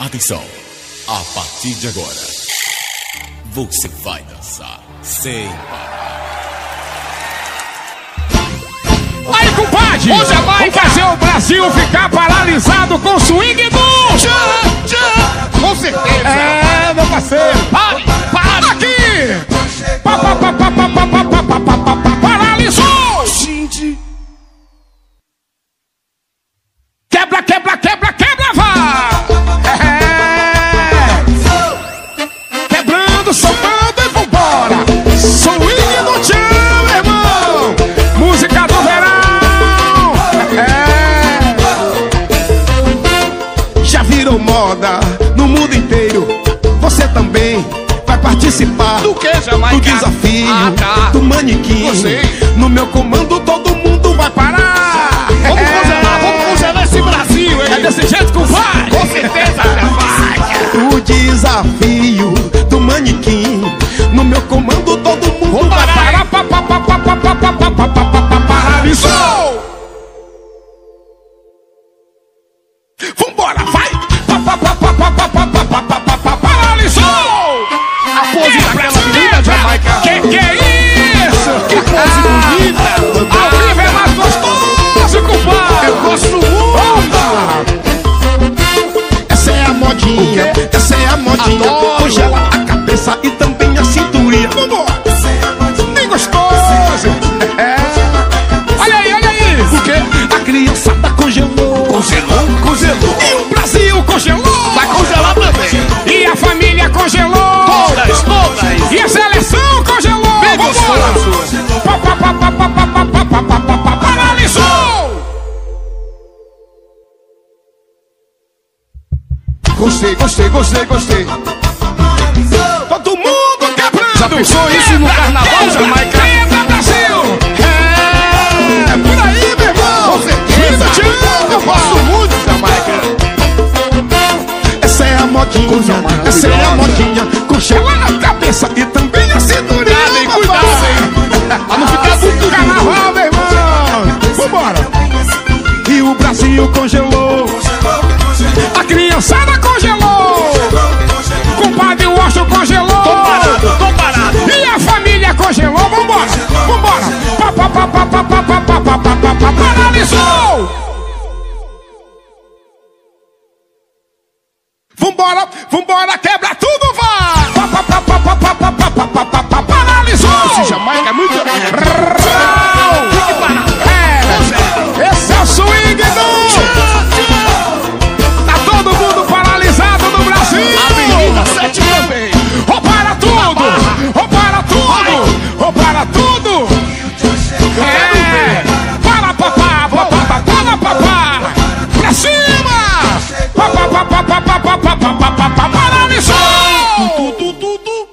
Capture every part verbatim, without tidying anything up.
Atenção, a partir de agora, você vai dançar sem parar. Aí, compadre, vamos fazer o Brasil ficar paralisado com o swing do tchan, tchan. Com certeza. É, meu parceiro. Pare, pare. Aqui. Pa, pa, pa, pa, pa, pa, pa, pa, pa, pa, pa, paralisou. Gente. Quebra, quebra, quebra, quebra, vá. É. Quebrando, soltando e vambora. Swing do tchan, meu irmão. Música do verão. É. Já virou moda no mundo inteiro. Você também vai participar do que, Jamaica? Do desafio, ah, tá. do manequim. Você. No meu comando todo mundo vai parar. Vamos é. congelar, vamos congelar esse Brasil, hein? É desse jeito que vai. Com certeza, Jamaica. O desafio do manequim. No meu comando todo mundo Vou vai parar. parar. Pa, pa, pa, pa, pa, pa, pa, pa, pa, pa, pa, pa, paralisou. Vambora, vai. Pa, pa, pa, pa, pa, pa, pa, pa, pa, pa, pa, paralisou. A pose daquela menina, Jamaica. Que que é isso? Que pose bonita. Ao vivo é mais gostoso, compadre. Eu gosto muito. Essa é a modinha, essa é a modinha. Adoro. Congela a cabeça e também a cinturinha. Vambora. Bem gostoso. É. Olha aí, olha aí. Porque a criançada congelou. Congelou, congelou. E o Brasil congelou. Vai congelar também. E a família congelou. Todas, todas. E a seleção congelou. Bem Vambora. gostoso. Pa, pa, pa, pa, pa, pa, pa, pa, pa, pa, pa, paralisou. Gostei, gostei, gostei, gostei. Todo mundo quebrando. Já pensou isso no carnaval, Jamaica? Quebra, Brasil. É, por aí, meu irmão. Com certeza. Eu gosto muito, Jamaica. Essa é a modinha, Jamaica, essa é a maravilhosa. modinha. Congela na cabeça e também a cinturinha. Cuidado, hein, cuidado, hein. Pra não ficar muito carnaval, meu irmão. Vambora. E o Brasil congelou. A criançada congelou. Compadre Washington congelou. Tô parado, tô parado. E a família congelou. Vambora, vambora. Pa, pa, pa, pa, pa, pa, pa, pa, pa, pa, pa, pa, paralisou. Vambora, vambora, quebra tudo, vai. Pa, pa, pa, pa, pa, pa, pa, pa, pa, pa, pa, pa, paralisou. Esse Jamaica é muito... É, esse é o swing do... Tá todo mundo paralisado no Brasil. A menina sete também. Ou para tudo, ou para tudo, ou para tudo. É, para papá, papá, para papá. Pra cima. Papá, papá, papá, papá, papá, papá, paralisou. Tu, tu, tu, tu.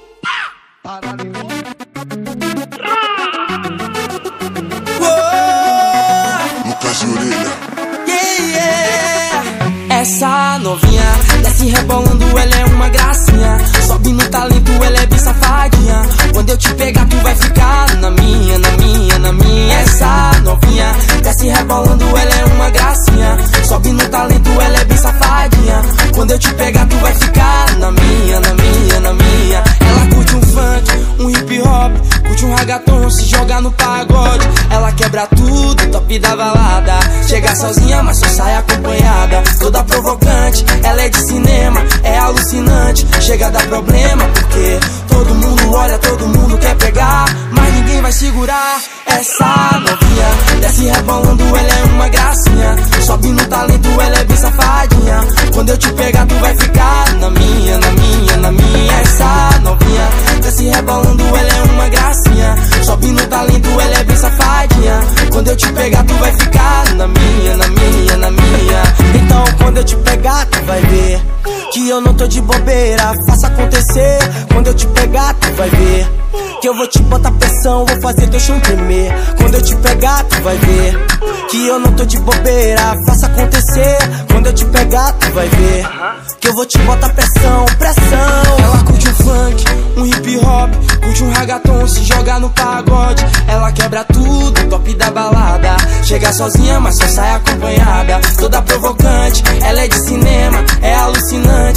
Lucas e Orelha. Yeah, yeah. Essa novinha desce rebolando, ela é uma gracinha. Sobe no talento, ela é bem safadinha. Quando eu te pegar, tu vai ficar na minha, na minha, na minha. Essa novinha desce rebolando, ela é uma gracinha. Sobe no talento, ela é bem safadinha. Quando eu te pegar, tu vai ficar na minha, na minha, na minha. Ela curte um funk, um hip hop, curte um ragaton, se joga no pagode. Ela quebra tudo, top da balada. Chega sozinha, mas só sai acompanhada. Toda provocante, ela é de cinema, é alucinante. Chega a dar problema, porque todo mundo olha, todo mundo quer pegar, mas ninguém vai segurar. Essa novinha desce rebolando, ela é uma gracinha. Sobe no talento, ela é bem safadinha. Quando eu te pegar, tu vai ficar na minha, na minha, na minha. Essa novinha desce rebolando, ela é uma gracinha. Sobe no talento, ela é bem safadinha. Quando eu te pegar, tu vai ficar na minha, na minha, na minha. Então quando eu te pegar, tu vai ver que eu não tô de bobeira, faça acontecer. Quando eu te pegar, tu vai ver que eu vou te botar pressão, vou fazer teu chão tremer. Quando eu te pegar, tu vai ver que eu não tô de bobeira, faça acontecer. Quando eu te pegar, tu vai ver que eu vou te botar pressão, pressão. Ela curte um funk, um hip hop, curte um ragaton, se joga no pagode. Ela quebra tudo, top da balada. Chega sozinha, mas só sai acompanhada. Toda provocante, ela é de cinema, é alucinante.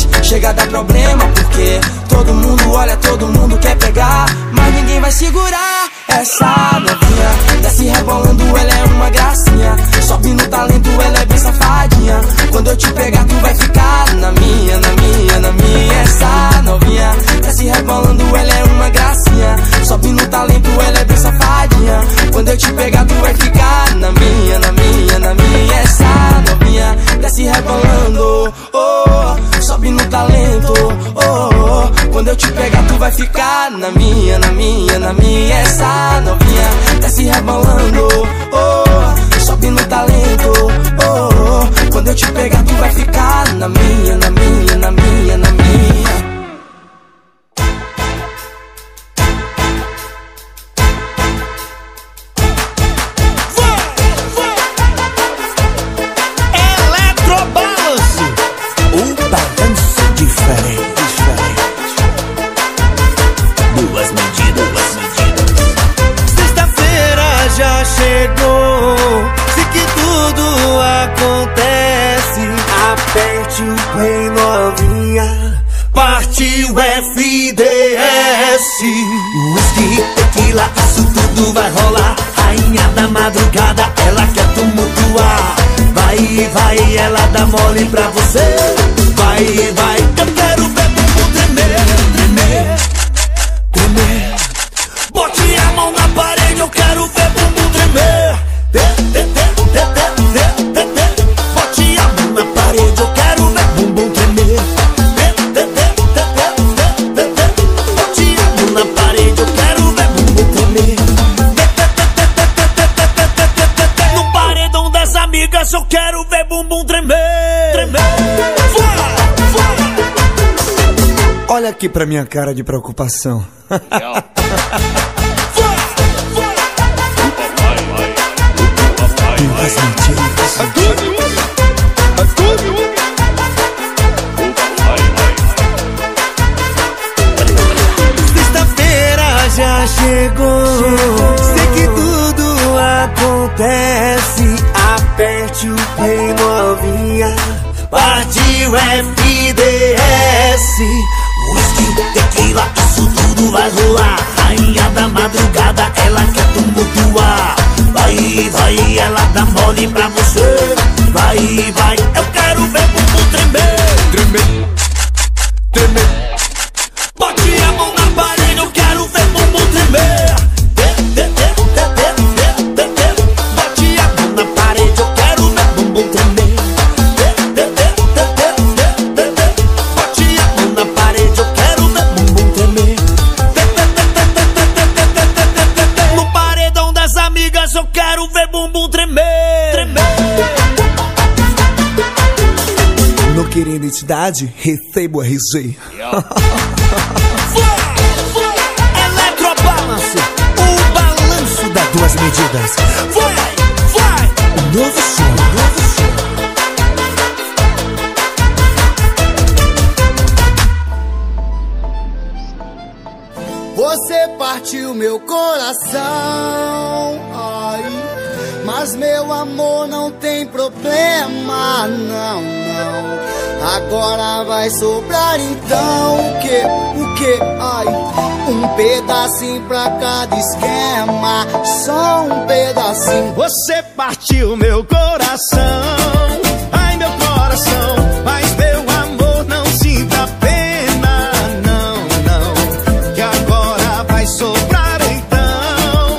chega dá problema, porque todo mundo olha, todo mundo quer pegar, mas ninguém vai segurar essa novinha. Desce rebolando, ela é uma gracinha, sobe no talento, ela é bem safadinha. Quando eu te pegar, tu vai ficar na minha, na minha, na minha. Essa novinha, desce rebolando, ela é uma gracinha, sobe no talento, ela é bem safadinha. Quando eu te pegar, tu vai ficar na minha, na minha, na minha. Essa novinha, desce rebolando, oh, sobe no talento, oh, oh. Quando eu te pegar, tu vai ficar na minha, na minha, na minha. Essa novinha, desce rebolando, oh, sobe no talento, oh, oh. Quando eu te pegar, tu vai ficar na minha, na minha, na minha, na minha. Bem novinha, partiu F D S. Whisky, tequila, isso tudo vai rolar. Rainha da madrugada, ela quer tumultuar. Vai, vai, ela dá mole pra você. Vai, vai, eu quero ver bumbum tremer, tremer, tremer. Bote a mão na parede, eu quero ver bumbum tremer. Bote a mão na parede, eu quero ver bumbum tremer. Bote a mão na parede, eu quero ver bumbum tremer. No paredão das amigas, eu quero ver bumbum tremer, tremer. Olha aqui pra minha cara de preocupação. Sexta-feira já chegou, sei que tudo acontece. Aperte o play, novinha, partiu F D S. Whisky, tequila, isso tudo vai rolar. Rainha da madrugada, ela quer tumultuar. Vai, vai, ela dá mole pra você. Vai, vai, eu quero ver bumbum tremer, tremer, tremer. Bote a mão na parede, eu quero ver bumbum tremer. Bote a mão na parede, eu quero ver bumbum tremer. Bote a mão na parede, eu quero ver bumbum tremer. No paredão das amigas, eu quero ver bumbum tremer, tremer. Não queria identidade? Recebo R G. Eletrobalance, o balanço das duas medidas. Vai, vai, o novo som, novo som. Você partiu meu coração, ai, mas meu amor não tem problema, não, não. Agora vai sobrar então o que, o que, ai, um pedacinho pra cada esquema, só um pedacinho. Você partiu meu coração, ai meu coração, mas meu amor não sinta pena, não, não, que agora vai sobrar então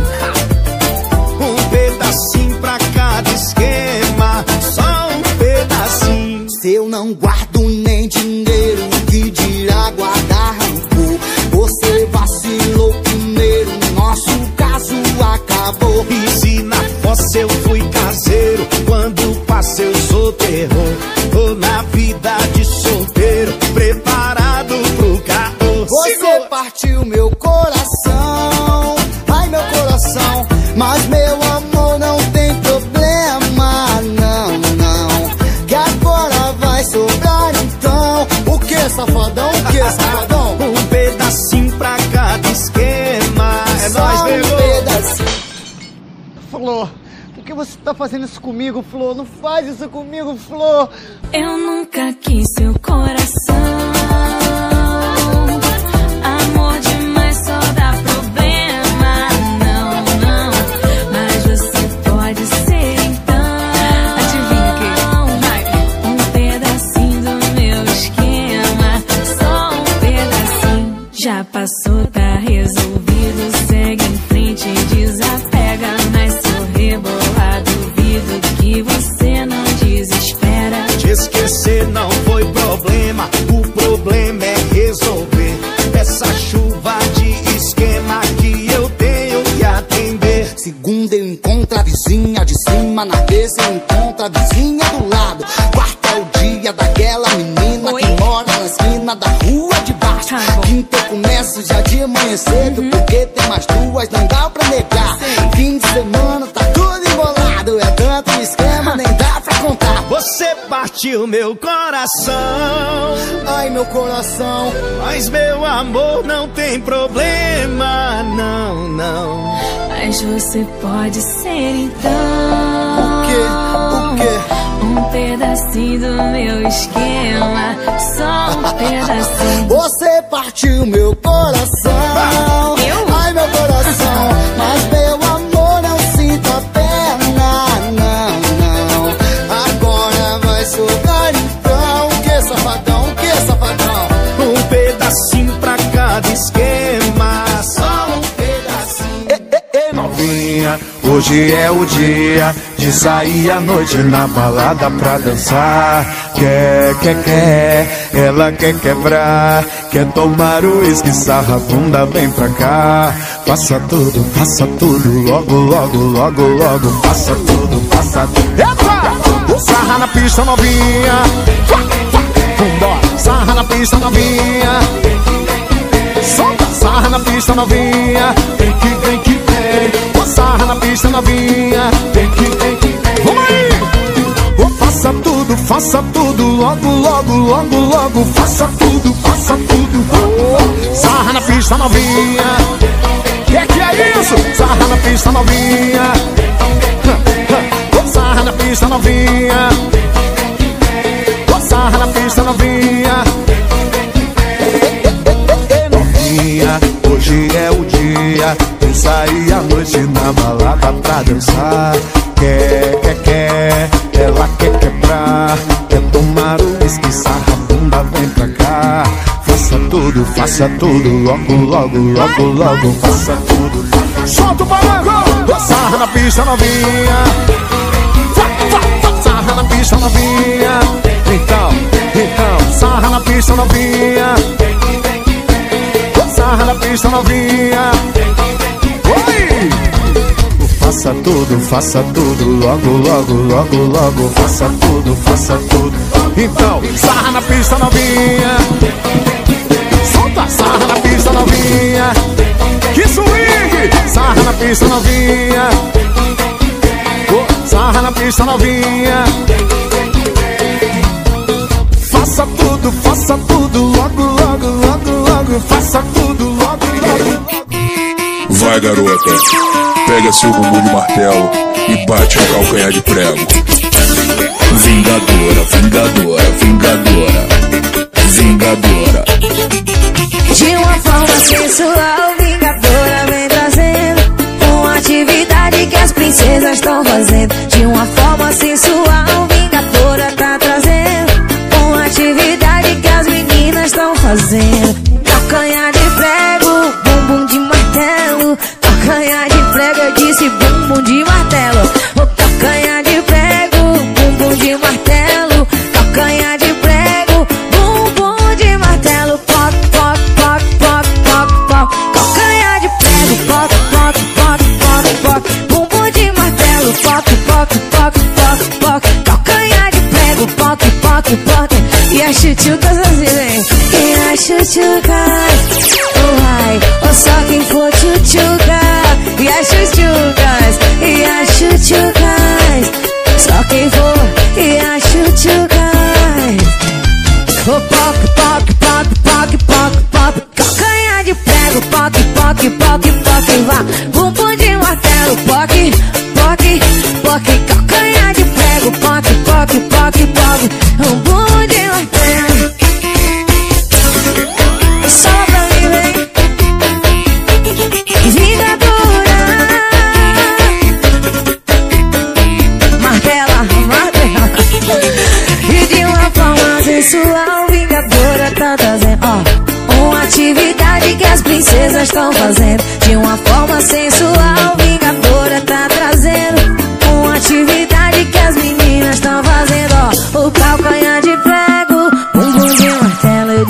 um pedacinho pra cada esquema, só um pedacinho. Se eu não guardo nem dinheiro, que dirá guardar rancor? Você vacilou primeiro, nosso caso acabou. E se na fossa eu fui caseiro, quando passei eu sou terror. Tô na vida de solteiro, preparado pro carro. Você Segura. partiu meu coração, ai meu coração, mas meu amor não tem problema, não, não, que agora vai sobrar então. O que, safadão? O que, safadão? Um pedacinho pra cada esquema. É Só nóis, um pegou. pedacinho. Flor, por que você tá fazendo isso comigo, Flor? Não faz isso comigo, Flor. Eu nunca quis seu coração. você não foi problema. O problema é resolver essa chuva de esquema que eu tenho que atender. Segunda eu encontro a vizinha de cima, na terça eu encontro a vizinha do lado. Quarta é o dia daquela menina Oi? que mora na esquina da rua de baixo. Tá, quinta eu começo já de manhã cedo, uhum. porque tem mais duas, não dá pra negar. Sim. Fim de semana tá tudo embolado, é tanto esquema, nem dá pra contar. Você partiu meu coração, ai meu coração, mas meu amor não tem problema, não, não. Mas você pode ser então o quê? O quê? Um pedacinho do meu esquema, só um pedacinho. Você partiu meu coração, eu? ai meu coração, mas meu amor não sinta pena, não, não. Agora vai sobrar então, que safadão, que safadão. Um pedacinho pra cada esquema, só um pedacinho. Ei, ei, ei, novinha, hoje é o dia de sair à noite na balada pra dançar. Quer, quer, quer, ela quer quebrar, quer tomar o uísque, sarra a bunda, vem pra cá. Faça tudo, faça tudo, logo, logo, logo, logo. Faça tudo, faça tudo. Epa! Sarra na pista novinha, vambora. Sarra na pista novinha, solta. Sarra na pista novinha, vem que vem que vem. Sarra na pista novinha, vem que vem que vem. Vamos aí! Oh, faça tudo, faça tudo, logo, logo, logo, logo. Faça tudo, faça tudo. Oh, sarra na pista novinha. Que que é isso? Sarra na pista novinha. Oh, sarra na pista novinha. Oh, sarra na pista novinha. Novinha, hoje é o dia de sair à noite na balada pra dançar. Quer, quer, quer, ela quer quebrar, quer tomar o uísque, sarra a bunda, vem pra cá. Faça tudo, faça tudo, logo, logo, logo, logo. Faça tudo. Solta o balanço! Sarra na pista novinha. Sarra na pista novinha. Então, então, sarra na pista novinha. Sarra na pista novinha. Oi! Faça tudo, faça tudo, logo, logo, logo, logo. Faça tudo, faça tudo. Então, sarra na pista novinha. Solta, sarra na pista novinha. Que swing! Sarra na pista novinha. Oh, sarra na pista novinha. Faça tudo, faça tudo, logo, logo, logo, logo. Faça tudo, logo, logo. Vai, garota, pega seu bumbum de martelo e bate no calcanhar de prego. Vingadora, vingadora, vingadora, vingadora. De uma forma sensual, vingadora vem trazendo uma atividade que as princesas estão fazendo. De uma forma sensual, vingadora tá trazendo uma atividade que as meninas estão fazendo. Calcanhar de prego, bumbum de martelo. Calcanhar de prego, eu disse bumbum de martelo. O calcanhar de prego, bumbum de martelo. Calcanhar de prego, bumbum de martelo. Poc, poc, poc, poc, poc, poc. Calcanhar de prego, poc, poc, poc, poc, poc. Bumbum de martelo, poc, poc, poc, poc, poc. Calcanhar de prego, poc, poc, poc. E a chuchucas assim, vem. E a chuchucas, oh ai, oh só quem for chuchuca. E as chuchucas, e as chuchucas, só quem for, e as chuchucas. Oh poc, poc, poc, poc, poc, poc. Calcanhar de prego, poc, poc, poc, poc. Vá, bumbum de martelo, poc, poc, poc. Calcanhar de prego, poc, poc, poc, poc. Bumbum de martelo. Só pra mim, vem. Vingadora. Martela, martela. E de uma forma sensual, vingadora tá trazendo, ó, uma atividade que as princesas estão fazendo. De uma forma sensual, vingadora tá trazendo uma atividade que as meninas estão fazendo, ó, o calcanhar de pé.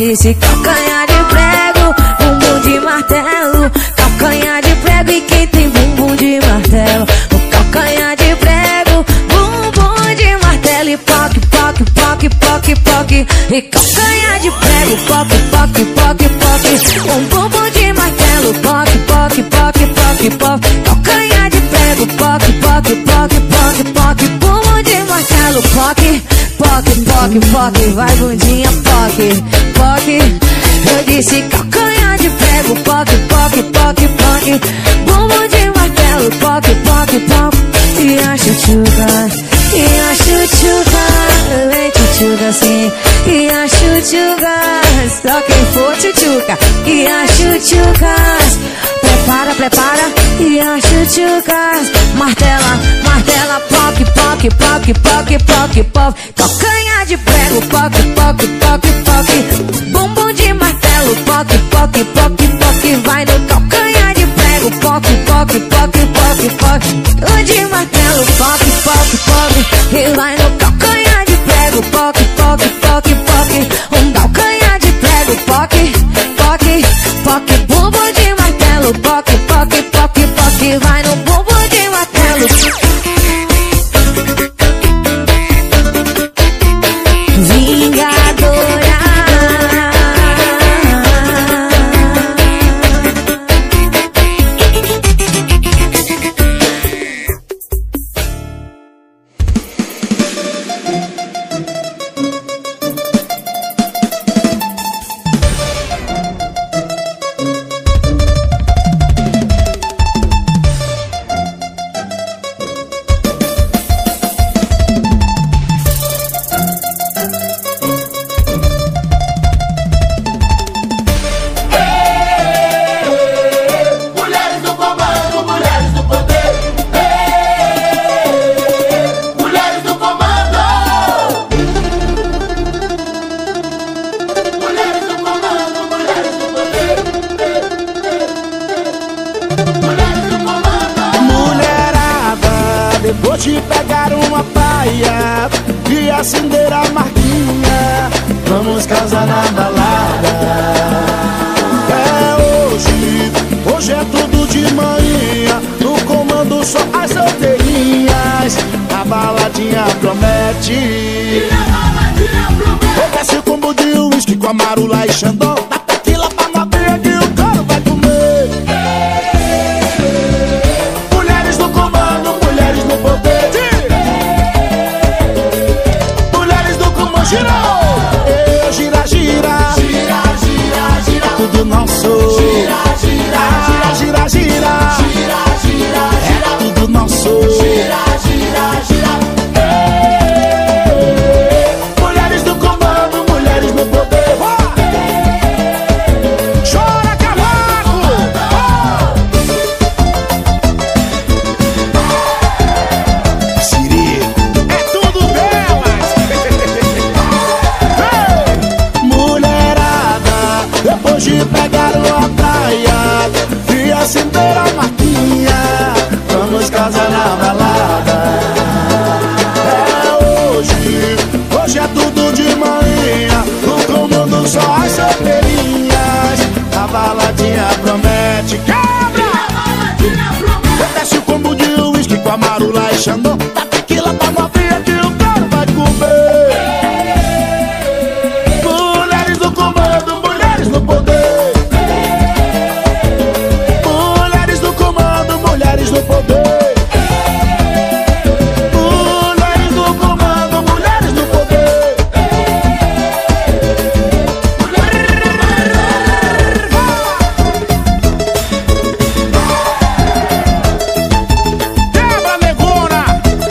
disse calcanhar de prego, bumbum de martelo. Calcanhar de prego e quem tem bumbum de martelo. O calcanhar de prego, bumbum de martelo. E poc, poc, poc, poc, poc. E calcanhar de prego, poc, poc, poc, poc. Um bumbum de martelo, poc, poc, poc, poc, poc. Calcanhar de prego, poc, poc, poc, poc, poc. Bumbum de martelo, poc, poc, poc, poc. Vai bundinha, poc, poc. Eu disse calcanhar de prego, poc, poc, poc, poc. Bumbum de martelo, poc, poc, poc. E a chuchuca, e a chuchuca, vem chuchuca assim. E a chuchuca, só quem for chuchuca. E a chuchuca, prepara, prepara. E a chuchuca, martela, martela, poc, poc, poc, poc, poc, poc. Calcanhar de prego, poc, poc, poc, poc. Bumbum de martelo, poc, poc, poc, poc. Vai no calcanhar de prego, poc, poc, poc, poc, poc. O de martelo, poc, poc, poc. E vai no calcanhar de prego, poc, poc, poc, poc. Um calcanhar de prego, poc, poc, poc. Bumbum de martelo, poc, poc, poc, poc. Vai no bumbum de martelo. Vingadora. Depois de pegar uma paia e acender a marquinha, vamos casar na balada. É hoje, hoje é tudo de manhã. No comando só as solteirinhas. A baladinha promete. Eu desce o combo de uísque com a marula e xandão. Da tequila pra novinha que o coro vai comer. Mulheres no comando, mulheres no poder. Mulheres no comando, girou. Eu, gira, gira. Gira, gira, gira. Tudo nosso. Gira, gira, gira. Gira, gira. Gira, gira, gira. É tudo nosso. Gira, gira, gira. Mulheres no comando, mulheres no poder. Chora, cavaco! Siri, é tudo delas. Mulherada, depois de pegar uma praia e acender a marquinha, vamos casar na balada. É hoje, hoje é tudo de manhã. No comando só as solteirinhas. A baladinha promete. Quebra! Desce o combo de uísque com a marula e xandão. Da tequila pra novinha que o cara vai comer. Mulheres no comando, mulheres no poder. Mulheres no comando, mulheres no poder. Mulheres no comando, mulheres no poder. Quebra, negona!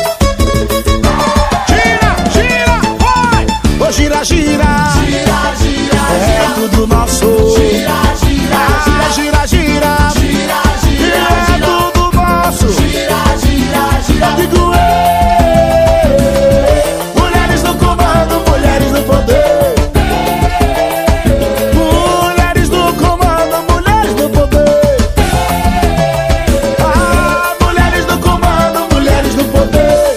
Gira, gira, vai! Ô, gira, gira! Gira, gira, é tudo nosso! Gira, gira, gira, gira, gira! Gira, gira, é tudo nosso! Gira, gira, gira! Digo eu! Mulheres no comando, mulheres no poder! Mulheres no comando, mulheres no poder! Ah, mulheres no comando, mulheres no poder!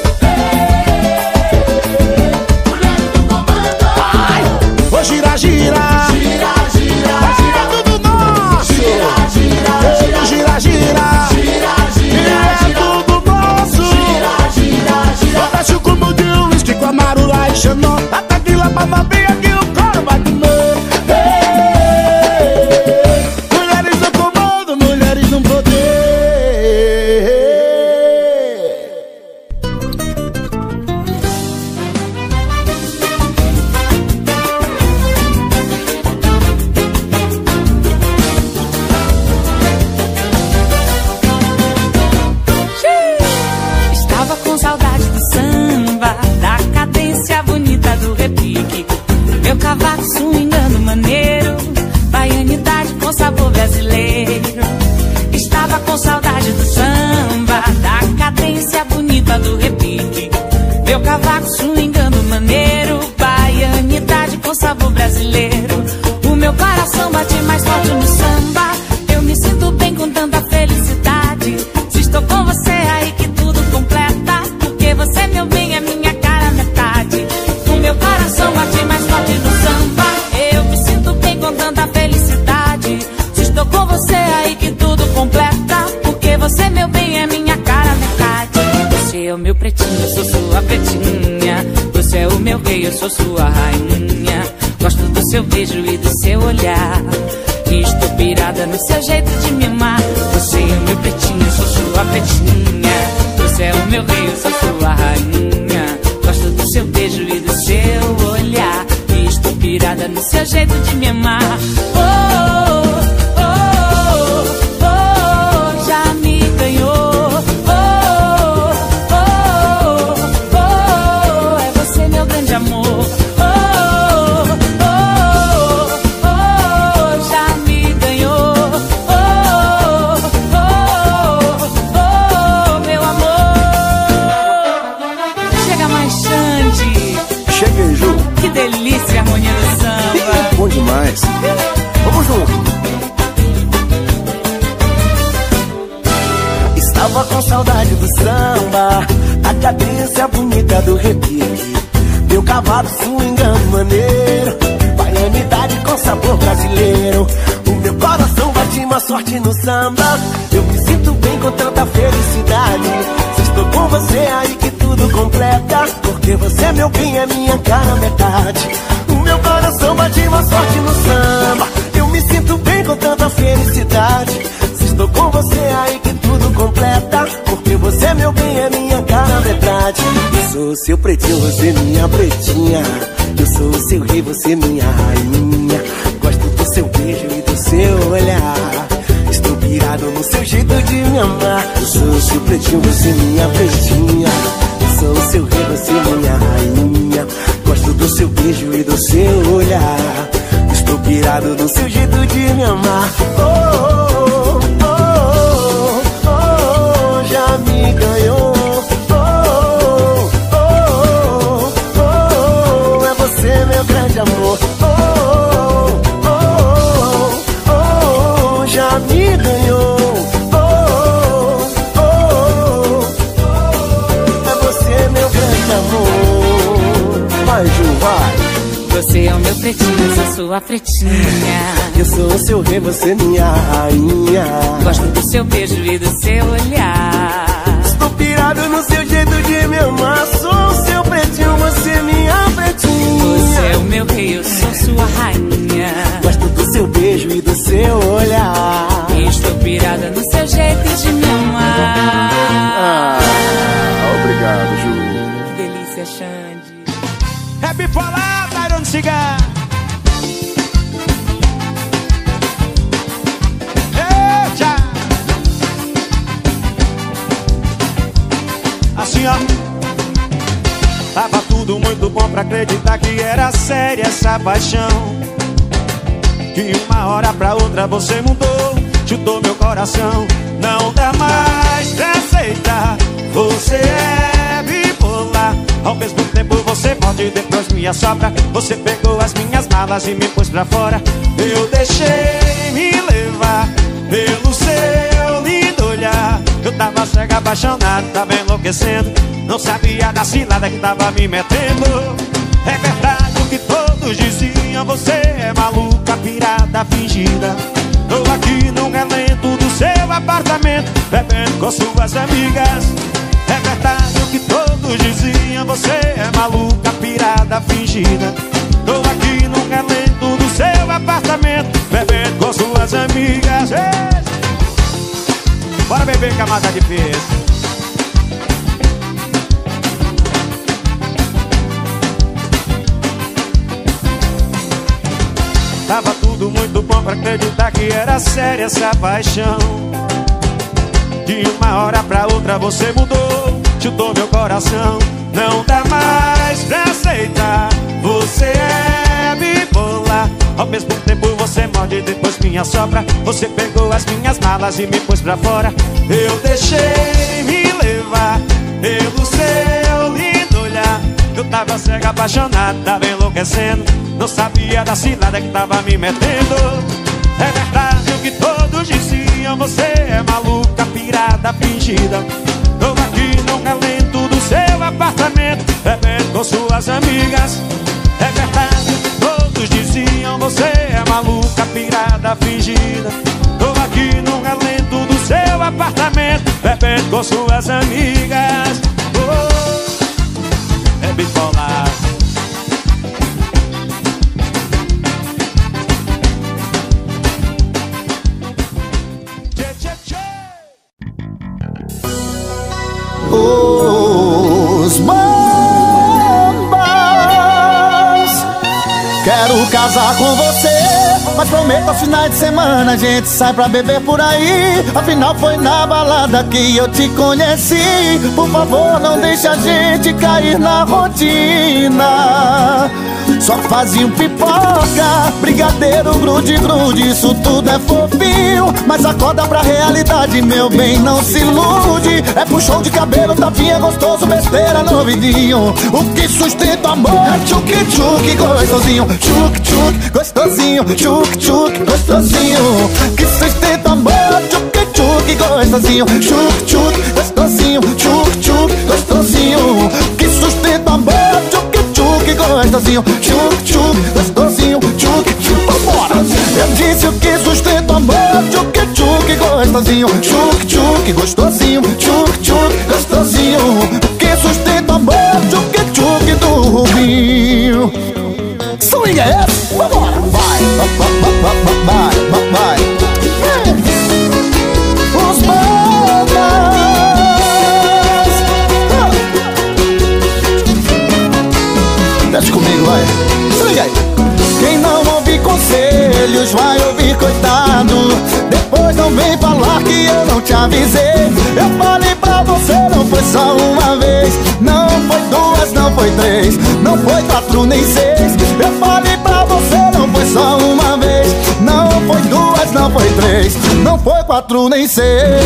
Mulheres no comando! Ai! Ô, gira, gira! Gira! com sabor brasileiro. O meu coração bate mais forte no samba. Eu me sinto bem com tanta felicidade. Se estou com você aí que tudo completa, porque você, meu bem, é minha cara metade. O meu coração bate mais forte no samba. Eu me sinto bem com tanta felicidade. Se estou com você aí que tudo completa, porque você, meu bem, é minha cara metade. Você é o meu pretinho, eu sou sua pretinha. Você é o meu rei, eu sou sua rainha. Gosto do seu beijo e do seu olhar, e estou pirada no seu jeito de me amar. Você é o meu pretinho, eu sou sua pretinha. Você é o meu rei, eu sou sua rainha. Gosto do seu beijo e do seu olhar, e estou pirada no seu jeito de me amar. Oh, oh, oh, oh, já me ganhou. Oh, oh, oh, é você meu grande amor. Bom demais. Vamos junto. Estava com saudade do samba, a cadência bonita do repique. Meu cavalo swingando maneiro, baianidade com sabor brasileiro. O meu coração bate uma sorte no samba. Eu me sinto bem com tanta felicidade. Se estou com você aí que tudo completa, porque você, meu bem, é minha cara metade. O meu coração bate uma sorte no samba. Eu me sinto bem com tanta felicidade. Se estou com você aí que tudo completa, porque você, meu bem, é minha cara metade. Eu sou o seu pretinho, você minha pretinha. Eu sou o seu rei, você minha rainha. Gosto do seu beijo e do seu olhar. Estou pirado no seu jeito de me amar. Eu sou o seu pretinho, você minha pretinha. Eu sou o seu rei, você minha rainha. Gosto do seu beijo e do seu olhar. Estou pirado no seu jeito de me amar. Oh, oh, oh, oh, oh, já me ganhou. Oh, oh, oh, oh, é você meu grande amor. Oh, oh, oh, oh, já me ganhou. Oh, oh, oh, é você meu grande amor. Vai, Ju, vai. Você é o meu pretinho, eu sou sua pretinha. Eu sou o seu rei, você minha rainha. Gosto do seu beijo e do seu olhar. Estou pirado no seu jeito de me amar. Sou o seu pretinho, você minha pretinha. Você é o meu rei, eu sou sua rainha. Gosto do seu beijo e do seu olhar. E estou pirada no seu jeito de me amar. Ah, obrigado, Ju. Que delícia, Xande. Happy falar, Tyron Cigar. Eita! Assim, ó. Tava tudo muito bom pra acreditar que era séria essa paixão. Que uma hora pra outra você mudou, chutou meu coração. Não dá mais pra aceitar, você é bipolar. Ao mesmo tempo você morde e depois me assopra. Você pegou as minhas malas e me pôs pra fora. Eu deixei me levar pelo seu lindo olhar. Eu tava cego, apaixonado, tava enlouquecendo. Não sabia da cilada que tava me metendo. É verdade o que todos diziam, você é maluca, pirada, fingida. Tô aqui no relento do seu apartamento, bebendo com suas amigas. É verdade o que todos diziam, você é maluca, pirada, fingida. Tô aqui no relento do seu apartamento, bebendo com suas amigas. Ei! Bora beber, camada de peixe. Tava tudo muito bom pra acreditar que era séria essa paixão. De uma hora pra outra você mudou, chutou meu coração. Não dá mais pra aceitar, você é bipolar. Ao mesmo tempo você morde e depois me assopra. Você pegou as minhas malas e me pôs pra fora. Eu deixei me levar pelo seu lindo olhar. Eu tava cega, apaixonado, tava enlouquecendo. não sabia da cilada que tava me metendo. É verdade o que todos diziam, você é maluca, pirada, fingida. Tô aqui no relento do seu apartamento, bebendo com suas amigas. É verdade o que todos diziam, você é maluca, pirada, fingida. Tô aqui no relento do seu apartamento, bebendo com suas amigas. Oh, é bipolar. Os bambas. Quero casar com você, mas prometo aos finais de semana a gente sai pra beber por aí. Afinal foi na balada que eu te conheci. Por favor, não deixe a gente cair na rotina. Só fazia um pipoca, brigadeiro, grude, grude, isso tudo é fofinho. Mas acorda pra realidade, meu bem, não se ilude. É puxão de cabelo, tapinha gostoso, besteira no ouvidinho. O que sustenta o amor é tchuc, tchuc, gostosinho. Tchuc, tchuc, gostosinho, tchuc, tchuc, gostosinho. O que sustenta o amor é tchuc, tchuc, gostosinho. Tchuc, tchuc, gostosinho, tchuc, tchuc, gostosinho. O que sustenta o amor é tchuc, tchuc, gostosinho, tchuc, tchuc, gostosinho, tchuc, tchuc, vambora! Eu disse o que sustenta o amor, tchuc, tchuc, gostosinho, tchuc, tchuc, gostosinho, tchuc, tchuc, gostosinho. O que sustenta o amor, tchuc, tchuc do Rubinho. Swing é esse? Vambora! Vai, vai, vai, vai, vai, vai, vai. Os bandas. Desce comigo, vai. Se liga aí. Quem não ouvir conselhos vai ouvir coitado. Depois não vem falar que eu não te avisei. Eu falei pra você, não foi só uma vez. Não foi duas, não foi três. Não foi quatro nem seis. Eu falei pra você, não foi só uma vez. Não foi duas, não foi três. Não foi quatro nem seis.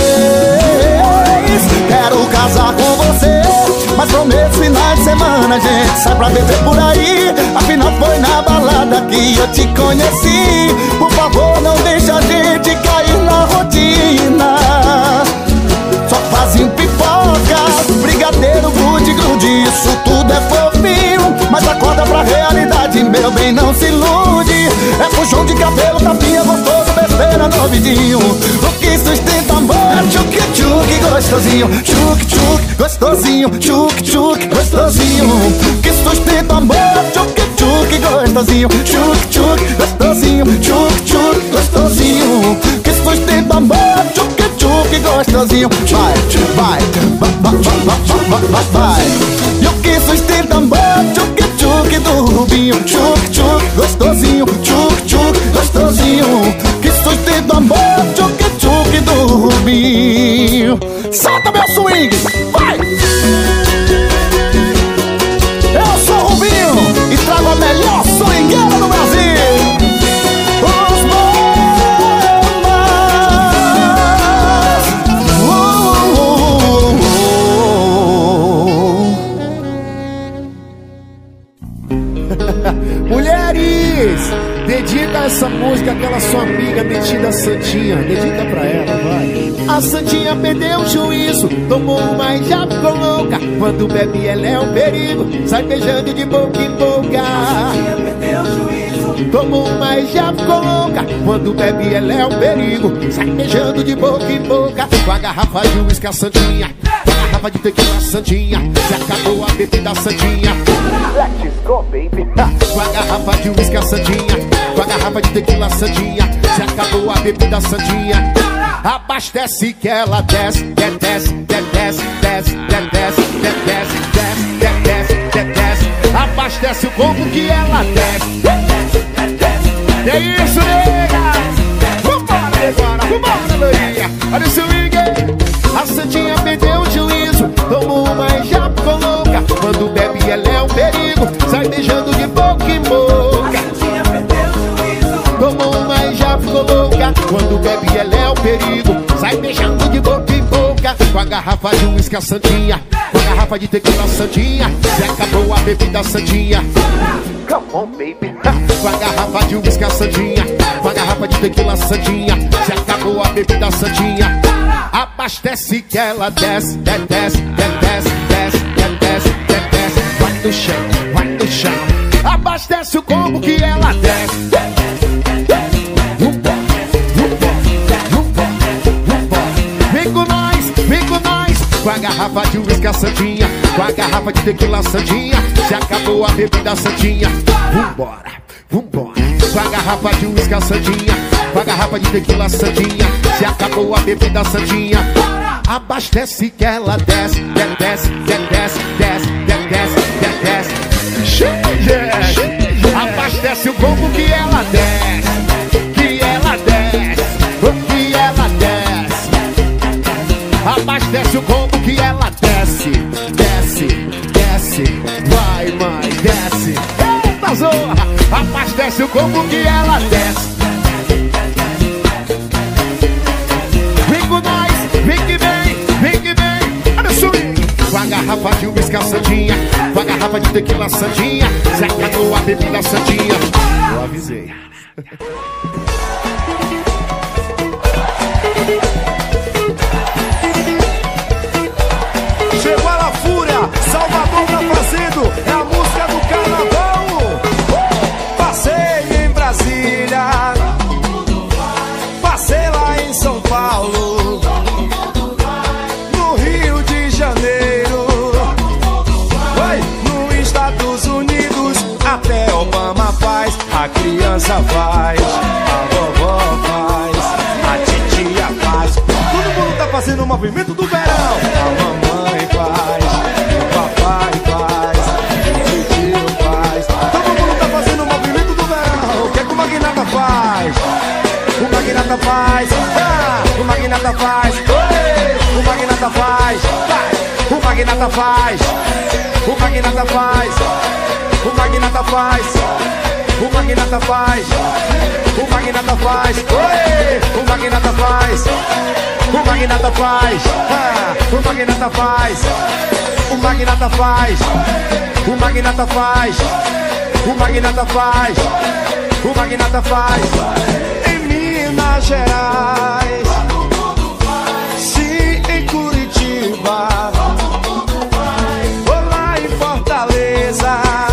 Quero casar com você, mas prometo finais de semana a gente sai pra beber por aí. Afinal foi na balada que eu te conheci. Por favor, não deixe a gente cair na rotina. Só fazem pipoca, brigadeiro, grude, grude, isso tudo é fofinho. Mas acorda pra realidade, meu bem, não se ilude. É puxão de cabelo, tapinha gostoso, besteira no ouvidinho. O que sustenta amor é tchuc, tchuc, gostosinho. Tchuc, tchuc, gostosinho, tchuc, tchuc, gostosinho. O que sustenta amor é tchuc, tchuc, gostosinho. Tchuc, tchuc, gostosinho, tchuc, tchuc, gostosinho. O que sustenta amor é tchuc, tchuc, gostosinho. Vai, vai, vai, vai, vai, vai, vai, vai. E o que sustenta amor é tchuc, tchuc do Rubinho. Tchuc, tchuc, gostosinho, tchuc, tchuc, gostosinho. Que sustenta amor é tchuc, tchuc do Rubinho. Solta meu swing, vai! Eu sou o Rubinho e trago a melhor swingueira do Brasil. Os bombas. uh, uh, uh. Mulheres, dedica essa música àquela sua amiga metida Santinha. Dedica pra ela, vai. A Santinha perdeu o juízo, tomou uma e já ficou louca. Quando bebe ela é um perigo, sai beijando de boca em boca. A Santinha perdeu o juízo, tomou uma e já ficou louca. Quando bebe ela é um perigo, sai beijando de boca em boca. Com a garrafa de uísque a Santinha, com a garrafa de tequila Santinha, se acabou a bebida Santinha. Let's go, baby. Com a garrafa de uísque a Santinha, com a garrafa de tequila Santinha, se acabou a bebida Santinha. Abastece que ela desce, desce, desce, desce, desce, desce, desce, desce, desce, desce. Abastece o combo que ela desce. É isso, nega. Vambora agora, vambora, loirinha. Olha o swing. A Santinha perdeu o juízo, tomou uma e já ficou louca. Quando bebe ela é um perigo, sai beijando de boca em boca. A Santinha perdeu o juízo, tomou uma e já ficou louca. louca. Quando bebe ela é o perigo, sai beijando de boca em boca. Com a garrafa de uísque a Santinha, com a garrafa de tequila Santinha, se acabou a bebida Santinha. Come on, baby. Com a garrafa de uísque a Santinha, com a garrafa de tequila Santinha, se acabou a bebida Santinha. Abastece que ela desce, desce, desce, desce, desce, desce, desce. Vai no chão, vai no chão. Abastece o combo que ela desce. Vem com nós, vem com nós. Com a garrafa de uísque a Santinha, com a garrafa de tequila Santinha, se acabou a bebida Santinha. Vambora, vambora. Com a garrafa de uísque a Santinha, com a garrafa de tequila Santinha, se acabou a bebida Santinha. Abastece que ela desce, desce, desce, desce, desce, desce. Abastece o combo que ela desce, que ela desce, que ela desce. Abastece o combo que ela desce, desce, desce. Vai, mãe, desce. Eita zorra! Abastece o combo que ela desce. Vem com nós, vem que vem, vem que vem. Olha o swing. Com a garrafa de uísque a Santinha, com a garrafa de tequila Santinha, se acabou a bebida Santinha. Eu avisei. Chegou a La Fúria, Salvador tá fazendo, é a música do carnaval. Passei em Brasília, passei lá em São Paulo, no Rio de Janeiro, vai nos Estados Unidos, até Obama faz, a criança faz, a vovó faz, a titia faz. Todo mundo tá fazendo o movimento do verão. A mamãe faz, o papai faz, o tio faz. Todo mundo tá fazendo o movimento do verão. O que é que o magnata faz? O magnata faz, ah, o magnata faz, oi, o magnata faz, vai. O magnata faz, o magnata faz, o magnata faz, o magnata faz, o magnata faz, oi, o magnata faz, o magnata faz, ah, o magnata faz, o magnata faz, o magnata faz, o magnata faz, o magnata faz. Em Minas Gerais, sim, em Curitiba, ou lá em Fortaleza,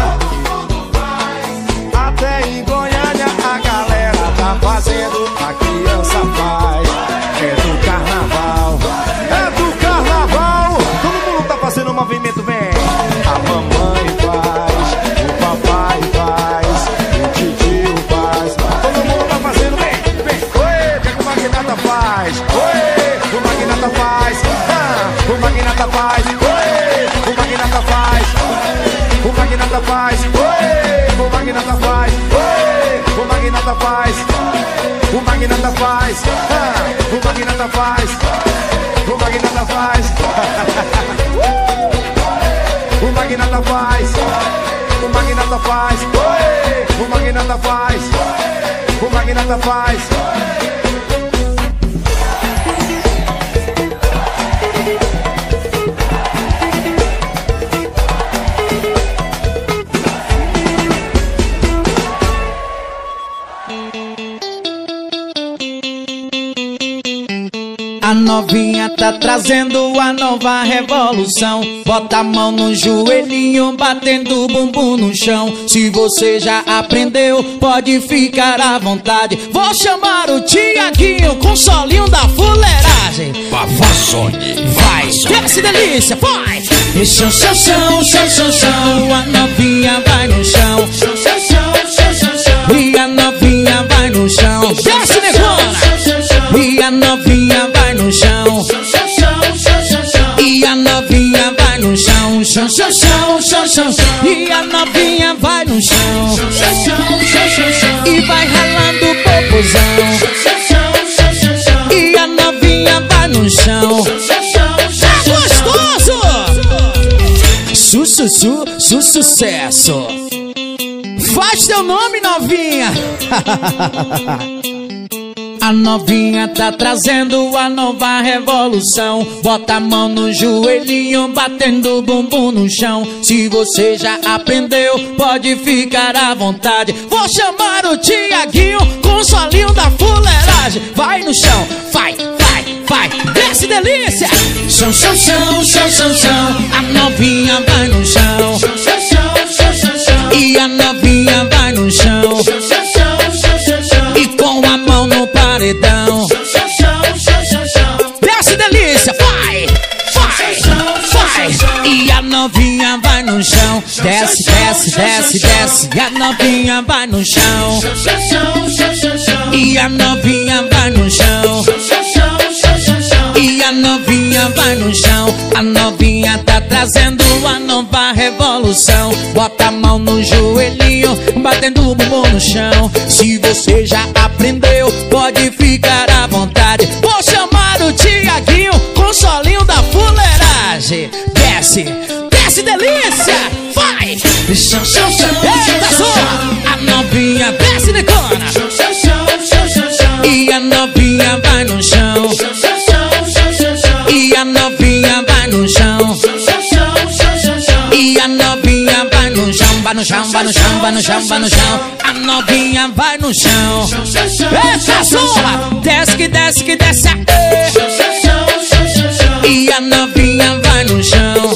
até em Goiânia a galera tá fazendo, a criança faz, é do carnaval, é do carnaval. Todo mundo tá fazendo o movimento, vem. A mamãe faz, o papai faz, o tio faz. Todo mundo tá fazendo, vem, vem. Oi, o que é que o magnata faz? Oi, o magnata faz, ah, o magnata faz. Oi, o magnata faz, o magnata faz. Oi, o magnata faz. Oi, o magnata faz, o magnata faz, ah, o magnata faz, o magnata faz. O magnata faz, o magnata faz, oi, o magnata faz, o magnata faz. A novinha tá trazendo a nova revolução. Bota a mão no joelhinho, batendo o bumbum no chão. Se você já aprendeu, pode ficar à vontade. Vou chamar o Tiaguinho com o solinho da fuleiragem. Bafassone. Vai, desce delícia, vai. E chão, chão, chão, chão, chão, chão. A novinha vai no chão. Chão, chão, chão, chão, chão, chão. E a novinha vai no chão. Desce, negona. E a novinha vai no chão. E a novinha vai no chão. Chão, chão, chão, chão, chão. E a novinha vai no chão. E vai ralando o popozão. E a novinha vai no chão. Tá gostoso! Su, su, su, su, sucesso. Faz teu nome, novinha. A novinha tá trazendo a nova revolução. Bota a mão no joelhinho, batendo o bumbum no chão. Se você já aprendeu, pode ficar à vontade. Vou chamar o Tiaguinho com o solinho da fuleiragem. Vai no chão, vai, vai, vai, desce delícia. Chão, chão, chão, chão, chão, chão. A novinha vai no chão. Chão, chão, chão, chão, chão, chão. E a novinha vai no chão. Chão, chão, chão, chão, chão, chão. E com a mão no paredão. Chão, chão, chão, chão, chão, chão. Desce delícia, vai, vai, vai. E a novinha vai no chão. Desce, desce, desce, desce. E a novinha vai no chão. Chão, chão, chão, chão, chão, chão. E a novinha vai no chão. Chão, chão, chão, chão, chão, chão. E a novinha vai no chão. A novinha tá trazendo a nova revolução. Bota a mão no joelhinho, batendo o bumbum no chão. Se você já aprendeu, pode ficar à vontade. Vou chamar o Tiaguinho com o solinho da fuleiragem. Desce, desce delícia, vai. Chão, chão, chão, eita só. A novinha desce de cona. Chão, chão, chão, chão, chão, chão. E a novinha vai no chão. Chão, chão, chão, chão, chão, chão. E a novinha vai no chão. Chão, chão, chão, chão, chão, chão. E a novinha vai no chão, vai no chão, vai no chão, vai no chão, vai no chão. A novinha vai no chão. Eita sua, desce que desce que desce aê. E a novinha vai no chão.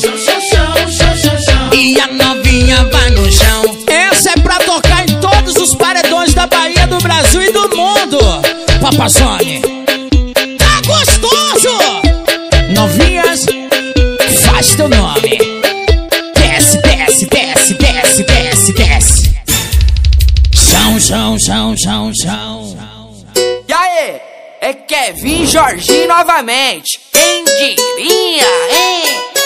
E a novinha vai no chão. Essa é pra tocar em todos os paredões da Bahia, do Brasil e do mundo. Papazone, tá gostoso. Novinhas, faz teu nome. Desce, desce, desce, desce, desce, desce. Chão, chão, chão, chão, chão. E aí, é Kevin Jorginho novamente. Quem diria, hein?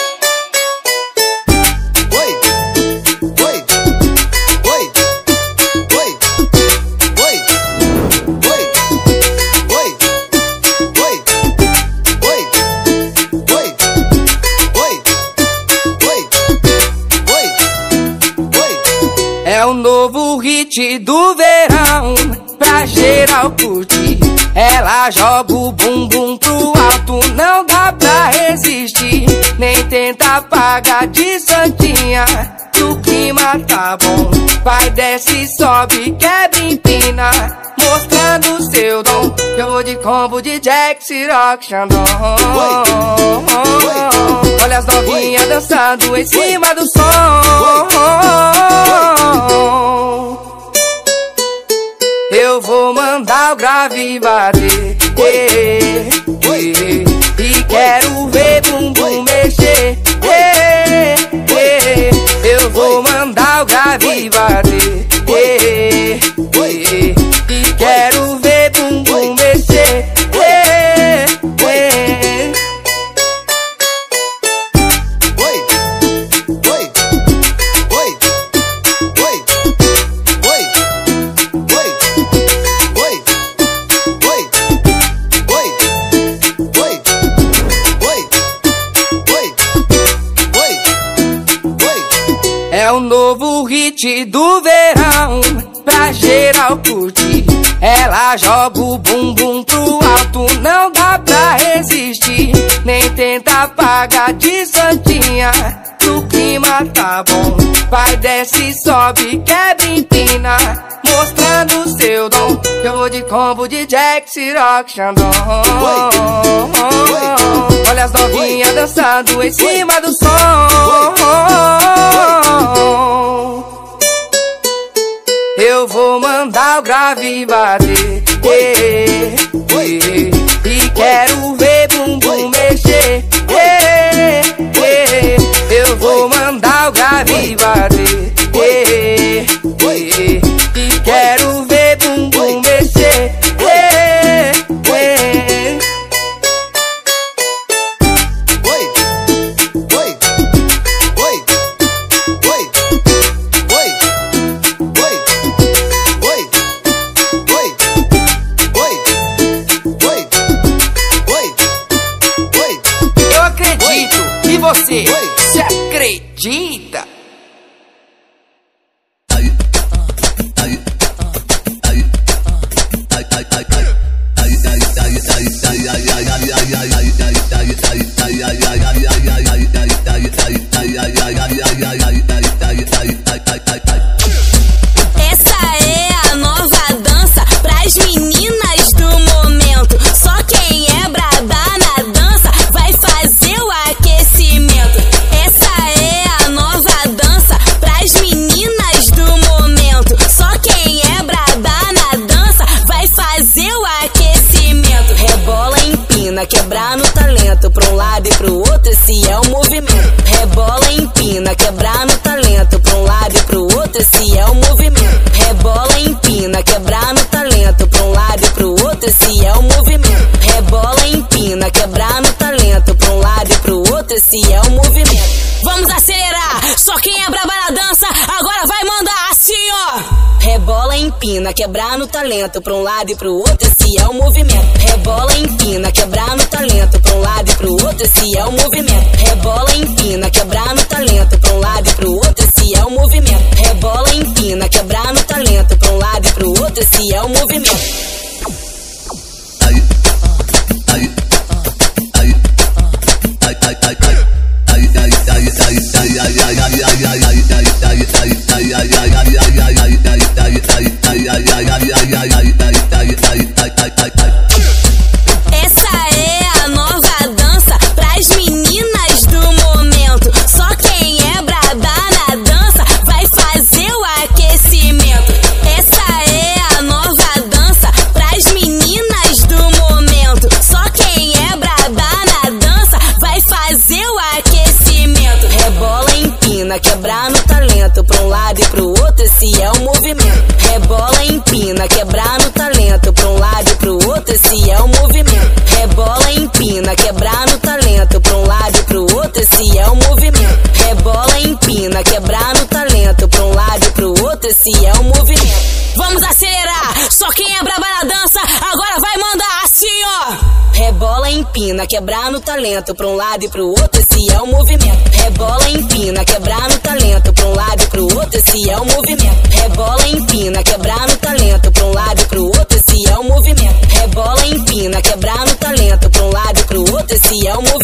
É o novo hit do verão, pra geral curtir. Ela joga o bumbum pro alto, não dá pra resistir. Nem tenta apagar de santinha, que o clima tá bom. Vai, desce, sobe, quebra, empina, mostrando seu dom. Eu vou de combo de Jack, Ciroc, Xandão. Olha as novinhas dançando em cima do som. Eu vou mandar o grave bater, eh, eh, e quero ver bumbum mexer, eh, eh, eu vou mandar o grave bater, eh, eh, e quero ver bumbum mexer, eh, eh. É o novo hit do verão, pra geral curtir. Ela joga o bumbum pro alto, não dá pra resistir. Nem tenta apagar de santinha, que o clima tá bom. Vai, desce, sobe, quebra, empina, mostrando seu dom. Eu vou de combo de Jack, Ciroc, Xandão. Olha as novinhas dançando em cima do som. Eu vou mandar o grave bater, eh, eh, e quero ver bumbum mexer, eh, eh, eu vou mandar o grave bater, eh, eh, e quero ver bumbum mexer, eh, eh. Você se acredita? empina, quebrar no talento pra um lado e pro outro, esse é o movimento. Rebola, empina, quebrar no talento pra um lado e pro outro, esse é o movimento. Rebola, empina, quebrar no talento pra um lado e pro outro, esse é o movimento. Rebola, empina, quebrar no talento pra um lado e pro outro, esse é o movimento. Essa é a nova dança pras meninas do momento. Só quem é braba na dança vai fazer o aquecimento. Essa é a nova dança pras meninas do momento. Só quem é braba na dança vai fazer o aquecimento. Rebola, empina, quebrar no talento pra um lado e pro outro, esse é o movimento. Rebola, empina, quebrar no talento pra um lado e pro outro, esse é o movimento. Rebola, empina, quebrar no talento pra um lado e pro outro, esse é o movimento. Rebola, empina, quebrar no talento pra um lado e pro outro, esse é o movimento. Vamos acelerar, só quem é braba na dança agora vai mandar assim, ó. Rebola, empina, quebrar no talento pra um lado e pro outro, esse é o movimento. Rebola, empina, quebrar no talento pra um lado e pro outro, esse é o movimento. Rebola, empina, quebrar no talento pra um lado e pro outro, esse é o movimento. Rebola, empina, quebrar no talento pra um lado e pro outro, esse é o movimento.